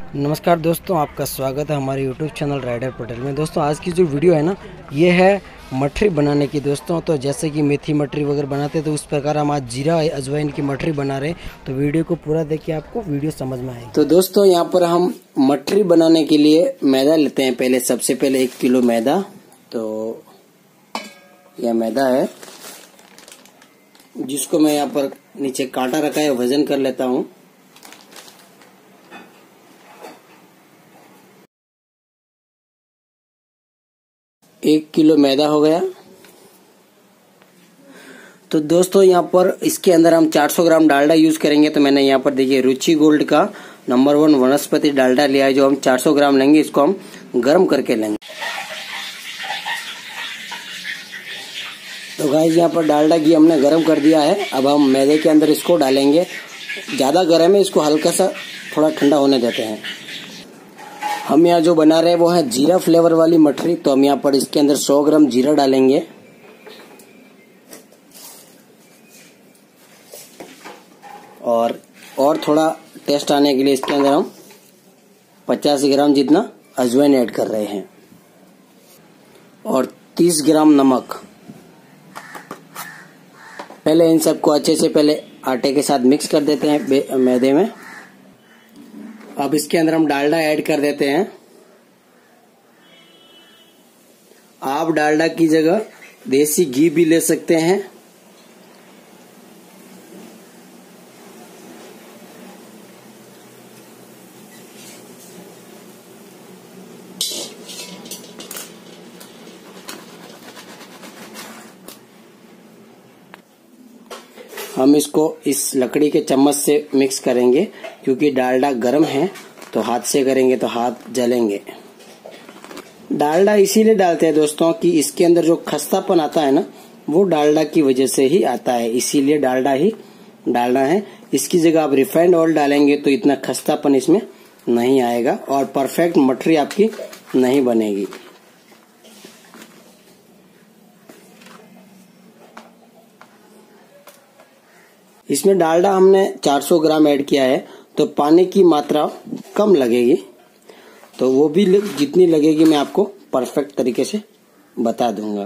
नमस्कार दोस्तों, आपका स्वागत है हमारे YouTube चैनल राइडर पटेल में। दोस्तों आज की जो वीडियो है ना, ये है मठरी बनाने की। दोस्तों तो जैसे कि मेथी मठरी वगैरह बनाते हैं तो उस प्रकार हम आज जीरा अजवाइन की मठरी बना रहे हैं। तो वीडियो को पूरा देखिए, आपको वीडियो समझ में आएगी। तो दोस्तों यहाँ पर हम मठरी बनाने के लिए मैदा लेते हैं। पहले सबसे पहले 1 किलो मैदा। तो यह मैदा है जिसको मैं यहाँ पर नीचे कांटा रखा है, वजन कर लेता हूँ। एक किलो मैदा हो गया। तो दोस्तों यहाँ पर इसके अंदर हम 400 ग्राम डालडा यूज करेंगे। तो मैंने यहाँ पर देखिए रुचि गोल्ड का नंबर 1 वनस्पति डालडा लिया है, जो हम 400 ग्राम लेंगे। इसको हम गर्म करके लेंगे। तो गाइस यहाँ पर डालडा घी हमने गर्म कर दिया है। अब हम मैदे के अंदर इसको डालेंगे। ज्यादा गर्म है, इसको हल्का सा थोड़ा ठंडा होने देते हैं। हम यहाँ जो बना रहे हैं वो है जीरा फ्लेवर वाली मठरी। तो हम यहाँ पर इसके अंदर 100 ग्राम जीरा डालेंगे। और थोड़ा टेस्ट आने के लिए इसके अंदर हम 50 ग्राम जितना अजवाइन ऐड कर रहे हैं और 30 ग्राम नमक। पहले इन सबको अच्छे से पहले आटे के साथ मिक्स कर देते हैं मैदे में। अब इसके अंदर हम डालडा ऐड कर देते हैं। आप डालडा की जगह देसी घी भी ले सकते हैं। हम इसको इस लकड़ी के चम्मच से मिक्स करेंगे, क्योंकि डालडा गर्म है तो हाथ से करेंगे तो हाथ जलेंगे। डालडा इसीलिए डालते हैं दोस्तों कि इसके अंदर जो खस्तापन आता है ना, वो डालडा की वजह से ही आता है। इसीलिए डालडा ही डालना है। इसकी जगह आप रिफाइंड ऑयल डालेंगे तो इतना खस्तापन इसमें नहीं आएगा और परफेक्ट मठरी आपकी नहीं बनेगी। इसमें डालडा हमने 400 ग्राम ऐड किया है, तो पानी की मात्रा कम लगेगी। तो वो भी जितनी लगेगी मैं आपको परफेक्ट तरीके से बता दूंगा।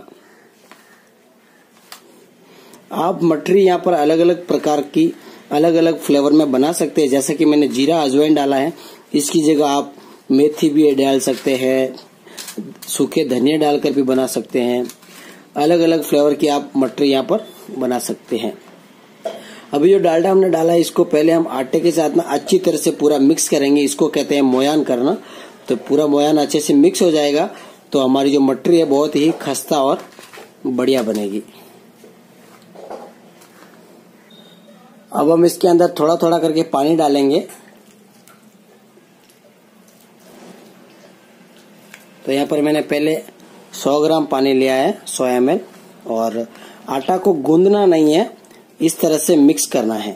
आप मठरी यहाँ पर अलग अलग प्रकार की अलग अलग फ्लेवर में बना सकते हैं। जैसे कि मैंने जीरा अजवाइन डाला है, इसकी जगह आप मेथी भी डाल सकते हैं, सूखे धनिया डालकर भी बना सकते हैं। अलग अलग फ्लेवर की आप मठरी यहाँ पर बना सकते हैं। अभी जो डालडा हमने डाला है, इसको पहले हम आटे के साथ ना अच्छी तरह से पूरा मिक्स करेंगे। इसको कहते हैं मोयान करना। तो पूरा मोयान अच्छे से मिक्स हो जाएगा तो हमारी जो मठरी है बहुत ही खस्ता और बढ़िया बनेगी। अब हम इसके अंदर थोड़ा थोड़ा करके पानी डालेंगे। तो यहाँ पर मैंने पहले 100 ग्राम पानी लिया है, 100 ml। और आटा को गूंदना नहीं है, इस तरह से मिक्स करना है।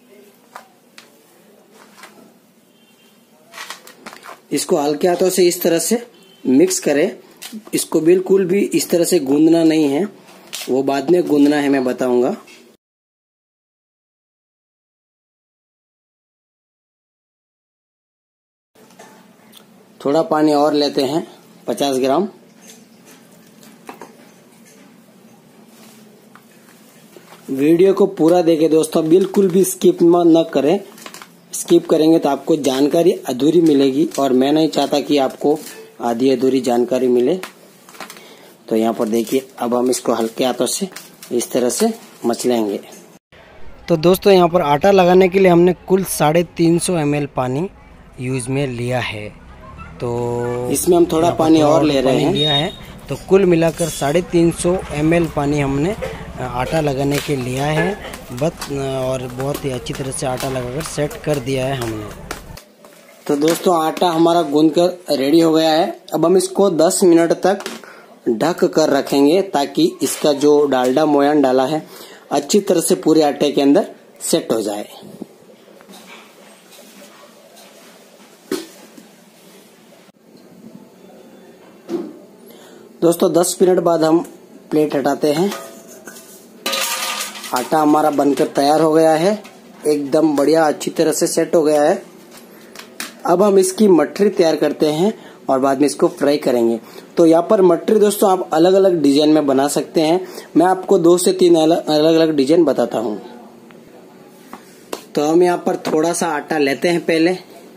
इसको हल्के हाथों से इस तरह से मिक्स करें। इसको बिल्कुल भी इस तरह से गूंदना नहीं है, वो बाद में गूंदना है, मैं बताऊंगा। थोड़ा पानी और लेते हैं, 50 ग्राम। वीडियो को पूरा देखें दोस्तों, बिल्कुल भी स्किप न करें। स्किप करेंगे तो आपको जानकारी अधूरी मिलेगी और मैं नहीं चाहता कि आपको आधी अधूरी जानकारी मिले। तो यहाँ पर देखिए, अब हम इसको हल्के हाथों से इस तरह से मचलेंगे। तो दोस्तों यहाँ पर आटा लगाने के लिए हमने कुल 350 ml पानी यूज में लिया है। तो इसमें हम थोड़ा पानी और ले रहे हैं लिया है। तो कुल मिलाकर 350 ml पानी हमने आटा लगाने के लिया है और बहुत ही अच्छी तरह से आटा लगाकर सेट कर दिया है हमने। तो दोस्तों आटा हमारा गूंदकर रेडी हो गया है। अब हम इसको 10 मिनट तक ढक कर रखेंगे, ताकि इसका जो डालडा मोयान डाला है अच्छी तरह से पूरे आटे के अंदर सेट हो जाए। दोस्तों 10 मिनट बाद हम प्लेट हटाते हैं। आटा हमारा बनकर तैयार हो गया है, एकदम बढ़िया अच्छी तरह से सेट हो गया है। अब हम इसकी मटरी तैयार करते हैं और बाद में इसको फ्राई करेंगे। तो यहाँ पर मटरी दोस्तों आप अलग अलग डिजाइन में बना सकते हैं। मैं आपको 2 से 3 अलग अलग डिजाइन बताता हूँ। तो हम यहाँ पर थोड़ा सा आटा लेते हैं, पहले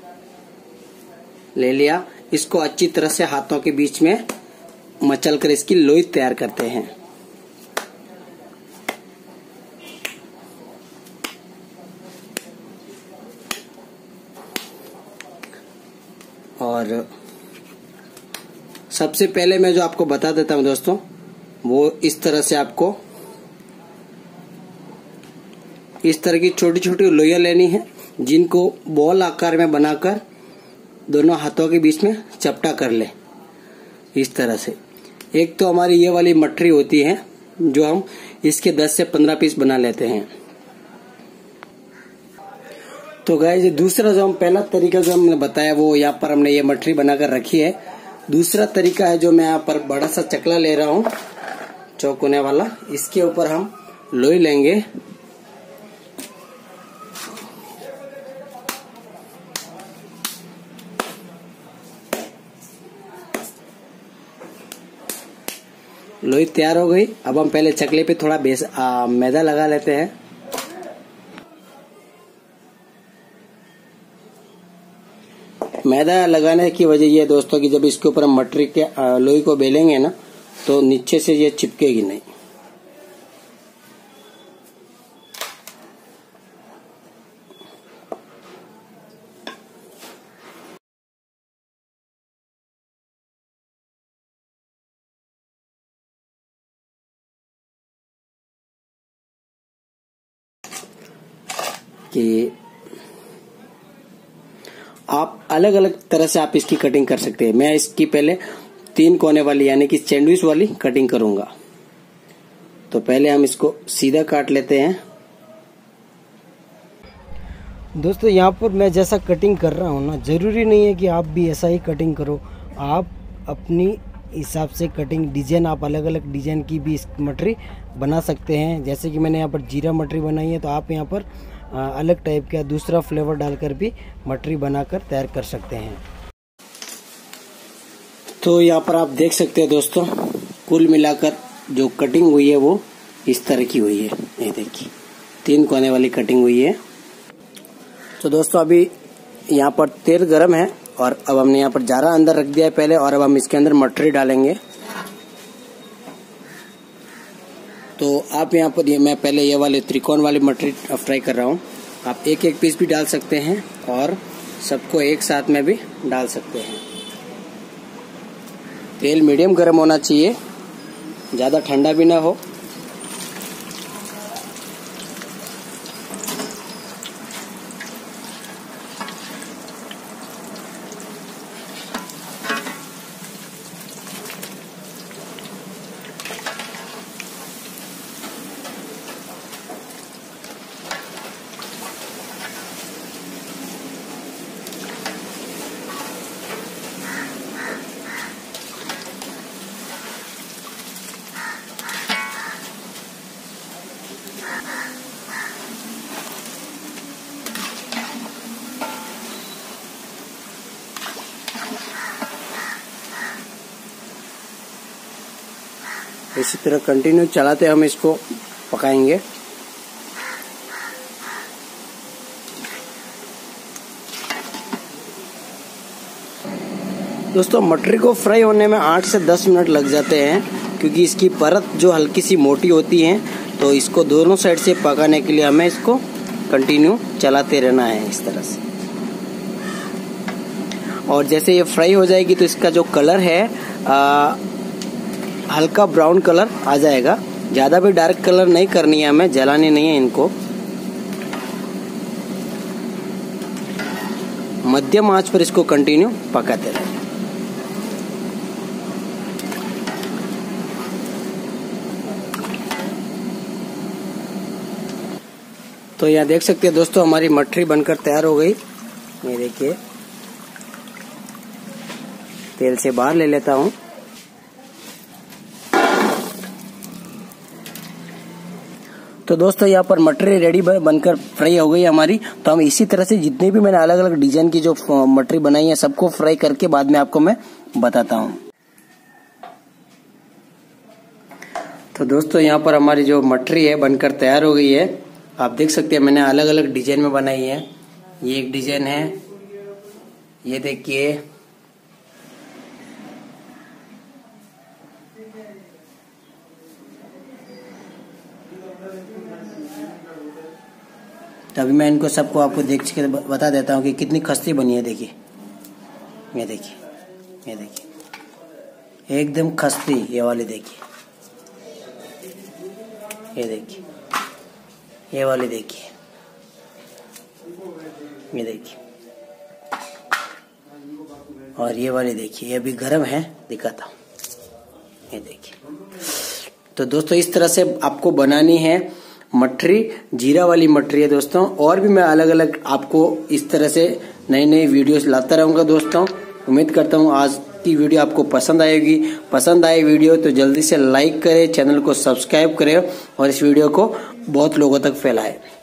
ले लिया। इसको अच्छी तरह से हाथों के बीच में मचल कर इसकी लोई तैयार करते हैं। और सबसे पहले मैं जो आपको बता देता हूं दोस्तों, वो इस तरह से आपको इस तरह की छोटी छोटी लोइयां लेनी है, जिनको बॉल आकार में बनाकर दोनों हाथों के बीच में चपटा कर ले इस तरह से। एक तो हमारी ये वाली मटरी होती है जो हम इसके 10 से 15 पीस बना लेते हैं। तो गाइस दूसरा जो हम पहला तरीका जो हमने बताया वो यहाँ पर हमने ये मटरी बनाकर रखी है। दूसरा तरीका है जो मैं यहाँ पर बड़ा सा चकला ले रहा हूँ चौकोने वाला, इसके ऊपर हम लोई लेंगे। लोई तैयार हो गई। अब हम पहले चकले पे थोड़ा मैदा लगा लेते हैं। मैदा लगाने की वजह ये दोस्तों कि जब इसके ऊपर हम मटरी के लोई को बेलेंगे ना, तो नीचे से ये चिपकेगी नहीं। कि आप अलग अलग तरह से आप इसकी कटिंग कर सकते हैं। मैं इसकी पहले 3 कोने वाली यानी कि सैंडविच वाली कटिंग करूंगा। तो पहले हम इसको सीधा काट लेते हैं। दोस्तों यहाँ पर मैं जैसा कटिंग कर रहा हूँ ना, ज़रूरी नहीं है कि आप भी ऐसा ही कटिंग करो। आप अपनी हिसाब से कटिंग डिजाइन, आप अलग अलग डिजाइन की भी इस मटरी बना सकते हैं। जैसे कि मैंने यहाँ पर जीरा मटरी बनाई है, तो आप यहाँ पर अलग टाइप का दूसरा फ्लेवर डालकर भी मटरी बनाकर तैयार कर सकते हैं। तो यहाँ पर आप देख सकते हैं दोस्तों, कुल मिलाकर जो कटिंग हुई है वो इस तरह की हुई है। ये देखिए 3 कोने वाली कटिंग हुई है। तो दोस्तों अभी यहाँ पर तेल गरम है और अब हमने यहाँ पर जारा अंदर रख दिया है पहले, और अब हम इसके अंदर मटरी डालेंगे। तो आप यहाँ पर मैं पहले ये वाले त्रिकोण वाली मटरी फ्राई कर रहा हूँ। आप एक एक पीस भी डाल सकते हैं और सबको एक साथ में भी डाल सकते हैं। तेल मीडियम गर्म होना चाहिए, ज़्यादा ठंडा भी ना हो। इसी तरह कंटिन्यू चलाते हम इसको पकाएंगे। दोस्तों मटरी को फ्राई होने में 8 से 10 मिनट लग जाते हैं, क्योंकि इसकी परत जो हल्की सी मोटी होती है। तो इसको दोनों साइड से पकाने के लिए हमें इसको कंटिन्यू चलाते रहना है इस तरह से। और जैसे ये फ्राई हो जाएगी तो इसका जो कलर है हल्का ब्राउन कलर आ जाएगा। ज्यादा भी डार्क कलर नहीं करनी है हमें, जलानी नहीं है इनको। मध्यम आंच पर इसको कंटिन्यू पकाते रहें। तो यहाँ देख सकते हैं दोस्तों हमारी मटरी बनकर तैयार हो गई। ये देखिए तेल से बाहर ले लेता हूँ। तो तो दोस्तों यहाँ पर मटरी रेडी बनकर फ्राई हो गई हमारी। तो हम इसी तरह से जितने भी मैंने अलग अलग डिजाइन की जो मटरी बनाई है सबको फ्राई करके बाद में आपको मैं बताता हूँ। तो दोस्तों यहाँ पर हमारी जो मटरी है बनकर तैयार हो गई है। आप देख सकते हैं मैंने अलग अलग डिजाइन में बनाई है। ये एक डिजाइन है, ये देखिए, तो अभी मैं इनको सबको आपको देख के बता देता हूँ कि कितनी खस्ती बनी है। देखिए, ये देखिए, ये देखिए, एकदम खस्ती। ये वाली देखिए, ये देखिए, ये वाली देखिए, ये देखिए, और ये वाली देखिए, ये अभी गर्म है, दिखाता हूँ। ये देखिए। तो दोस्तों इस तरह से आपको बनानी है मटरी, जीरा वाली मटरी है दोस्तों। और भी मैं अलग अलग आपको इस तरह से नई नई वीडियोस लाता रहूंगा दोस्तों। उम्मीद करता हूँ आज की वीडियो आपको पसंद आएगी। पसंद आए वीडियो तो जल्दी से लाइक करें, चैनल को सब्सक्राइब करें और इस वीडियो को बहुत लोगों तक फैलाएं।